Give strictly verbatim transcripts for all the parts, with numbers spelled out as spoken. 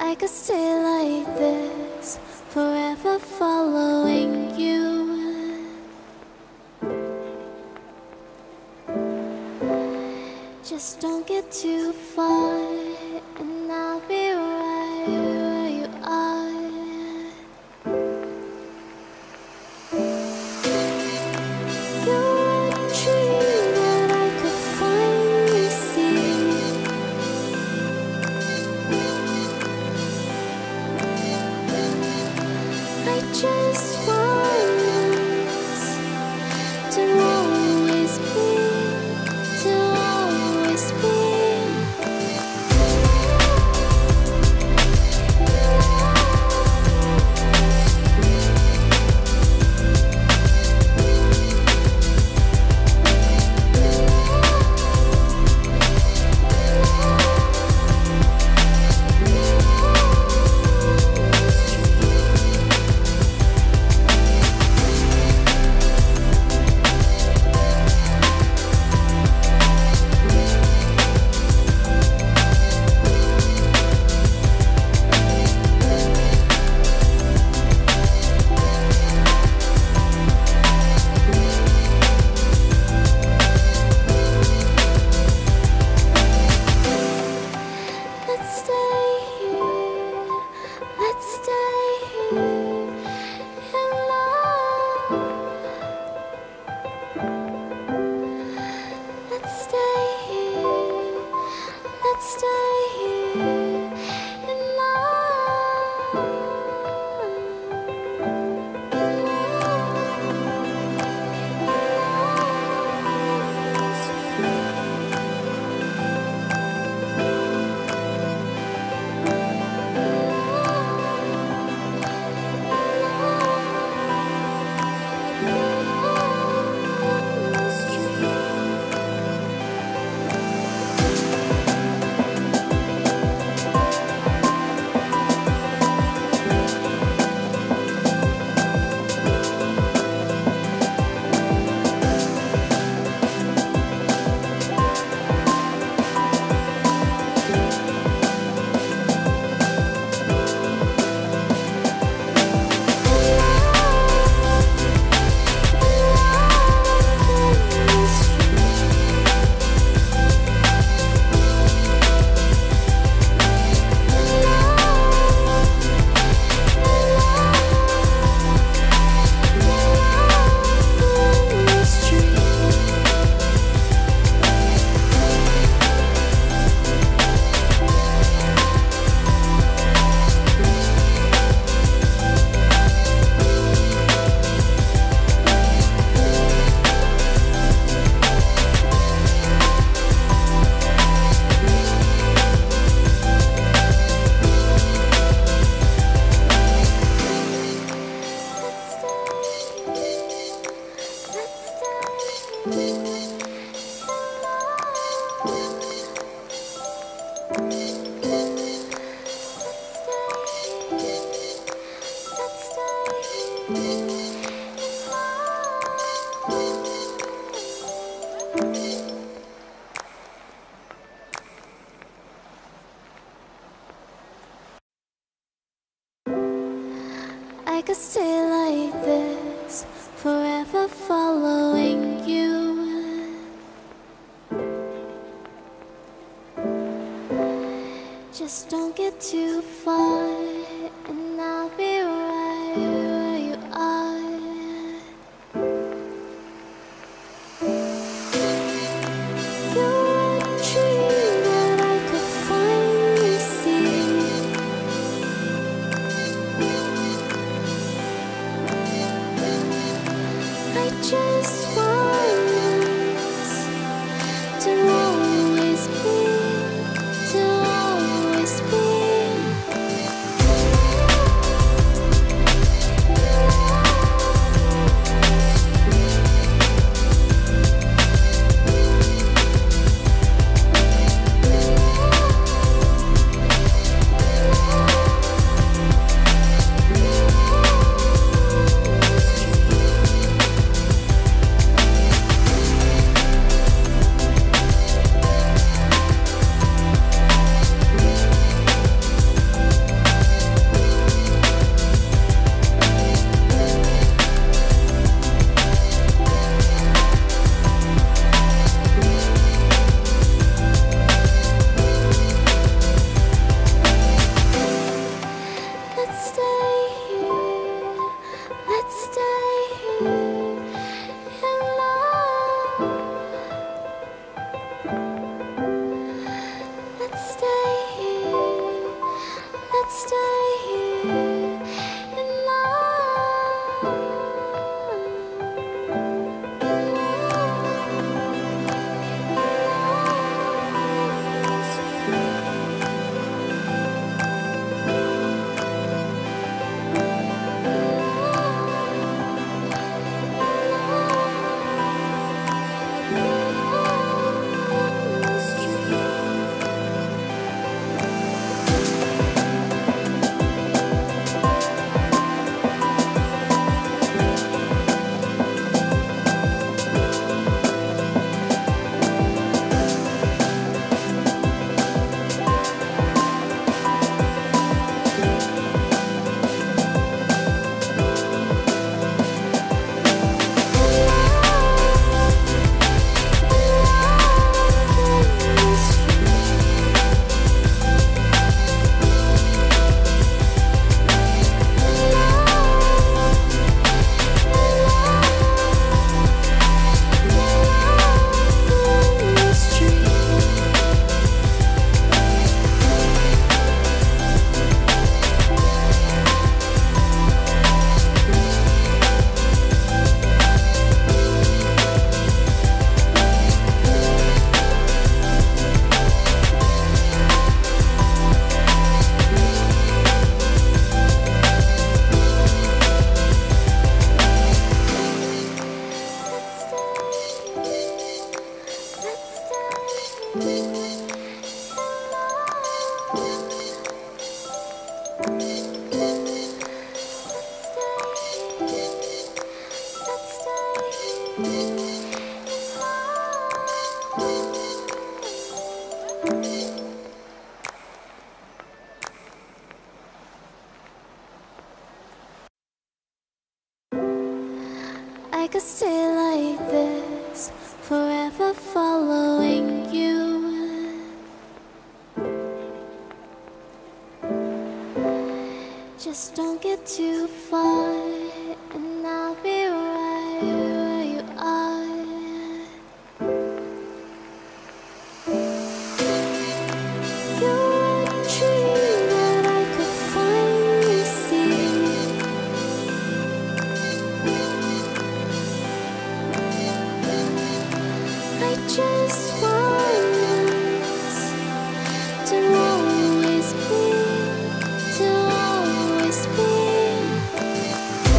I could stay like this, forever following you. Just don't get too far, and I'll be right where you are. You're a dream that I could finally see. I just want us to always be, to always be. Let's stay here, let's stay here in love. Let's stay here, let's stay here in love. I could stay like this, forever following you. Just don't get too far, and I'll be right where you are. You're a dream that I could finally see. I just want us to always be, to always be. I could stay like this, forever following you. Just don't get too far, and I'll be right where you are. You're a dream that I could finally see. I just want us to always be, to always be.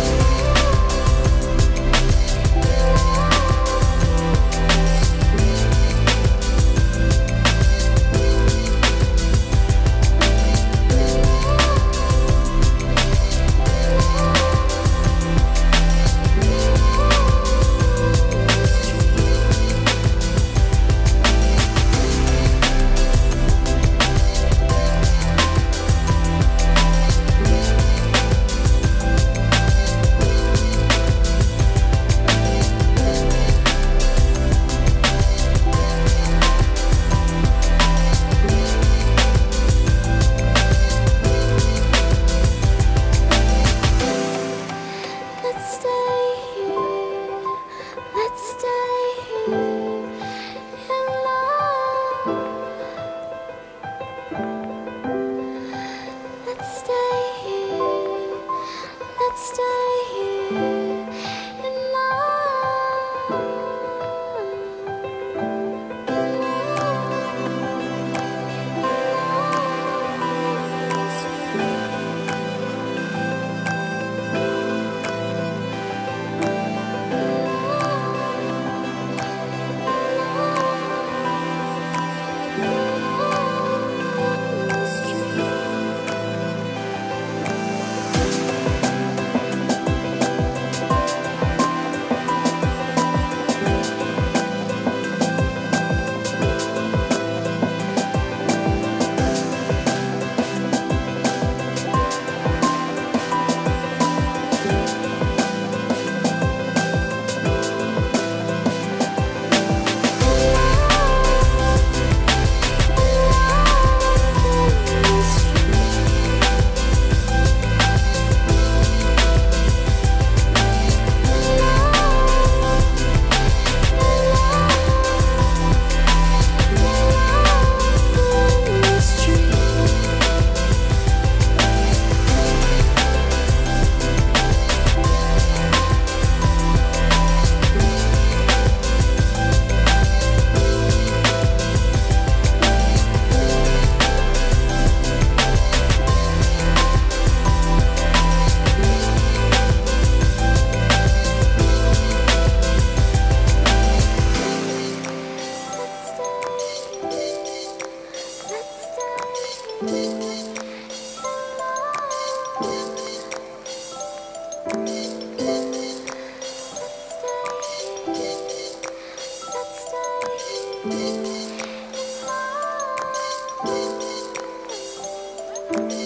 Let's stay.